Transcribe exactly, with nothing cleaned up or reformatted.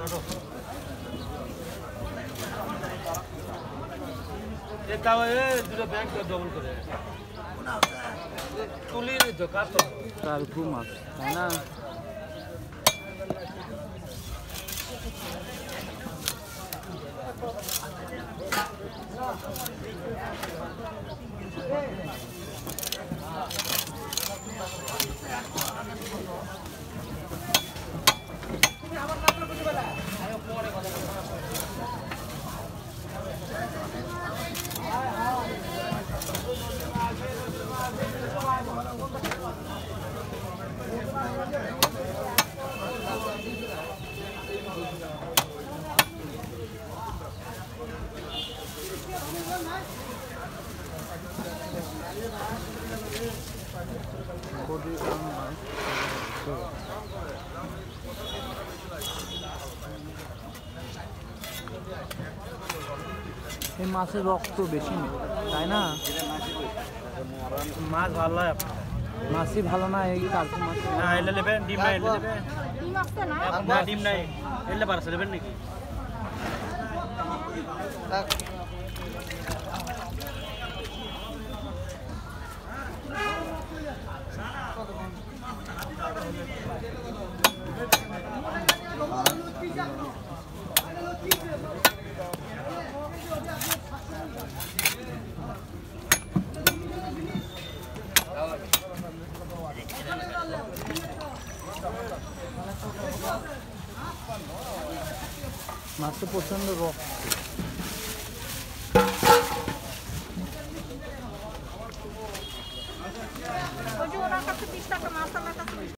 দুটো bank double করে তুলি তো কাতো কালকু মাছ তাই না এই মাছের রক্ত বেশি নেই তাই না মাছ ভালো হয় মাছই ভালো না এই কালকু মাছ না এলে নেবেন ডিম নাই এলে নেবেন না ডিম নাই এলে বারোশো নেবেন নাকি মাছ তো প্রচন্ড রক্ত